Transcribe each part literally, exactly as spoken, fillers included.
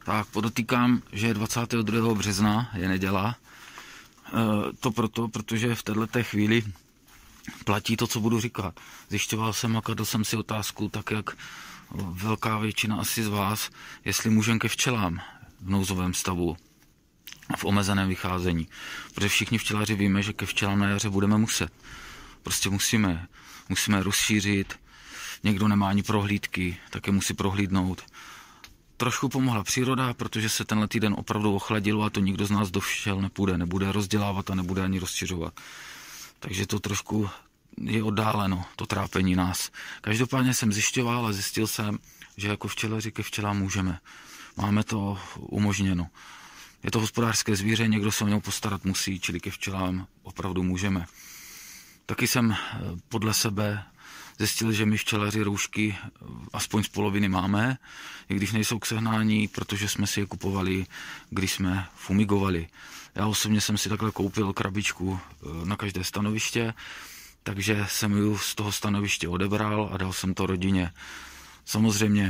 Tak podotýkám, že je dvacátého druhého března, je neděla. E, to proto, protože v této chvíli platí to, co budu říkat. Zjišťoval jsem a kladl jsem si otázku, tak jak velká většina asi z vás, jestli můžeme ke včelám v nouzovém stavu, v omezeném vycházení. Protože všichni včelaři víme, že ke včelám na jaře budeme muset. Prostě musíme. Musíme rozšířit. Někdo nemá ani prohlídky, tak je musí prohlídnout. Trošku pomohla příroda, protože se tenhle týden opravdu ochladilo a to nikdo z nás do včel nepůjde. Nebude rozdělávat a nebude ani rozšiřovat. Takže to trošku je oddáleno, to trápení nás. Každopádně jsem zjišťoval a zjistil jsem, že jako včelaři ke včelám můžeme. Máme to umožněno. Je to hospodářské zvíře, někdo se o něj postarat musí, čili ke včelám opravdu můžeme. Taky jsem podle sebe zjistil, že my včelaři roušky aspoň z poloviny máme, i když nejsou k sehnání, protože jsme si je kupovali, když jsme fumigovali. Já osobně jsem si takhle koupil krabičku na každé stanoviště, takže jsem ji z toho stanoviště odebral a dal jsem to rodině. Samozřejmě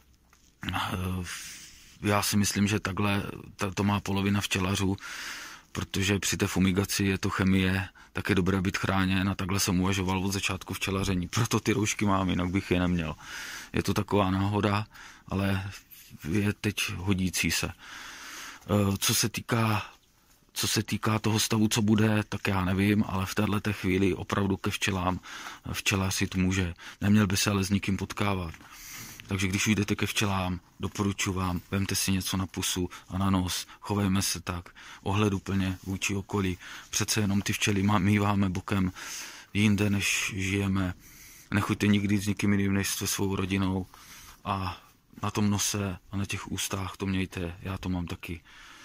já si myslím, že takhle to má polovina včelařů, protože při té fumigaci je to chemie, tak je dobré být chráněn a takhle jsem uvažoval od začátku včelaření. Proto ty roušky mám, jinak bych je neměl. Je to taková náhoda, ale je teď hodící se. Co se týká, co se týká toho stavu, co bude, tak já nevím, ale v této chvíli opravdu ke včelám včelař jít může. Neměl by se ale s nikým potkávat. Takže když jdete ke včelám, doporučuji vám, vemte si něco na pusu a na nos, chovejme se tak, ohleduplně vůči okolí. Přece jenom ty včely míváme bokem jinde, než žijeme. Nechoďte nikdy s nikým jiným, než se svou rodinou a na tom nose a na těch ústách to mějte, já to mám taky.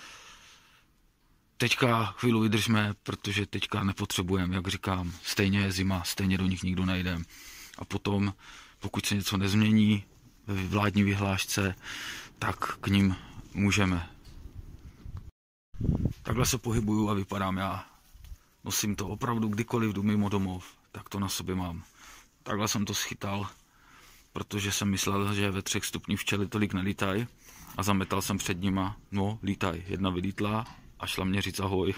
Teďka chvíli vydržme, protože teďka nepotřebujeme, jak říkám, stejně je zima, stejně do nich nikdo nejde. A potom, pokud se něco nezmění ve vládní vyhlášce, tak k ním můžeme. Takhle se pohybuju a vypadám já. Nosím to opravdu kdykoliv jdu mimo domov, tak to na sobě mám. Takhle jsem to schytal, protože jsem myslel, že ve třech stupních včely tolik nelítají a zametal jsem před nima, no lítaj, jedna vylítla a šla mě říct ahoj.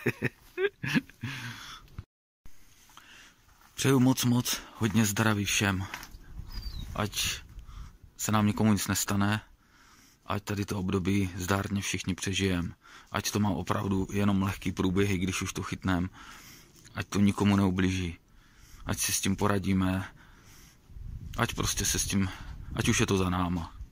Přeju moc moc hodně zdraví všem, ať se nám nikomu nic nestane, ať tady to období zdárně všichni přežijem, ať to má opravdu jenom lehký průběhy, když už to chytneme, ať to nikomu neublíží, ať si s tím poradíme, ať prostě se s tím, ať už je to za náma.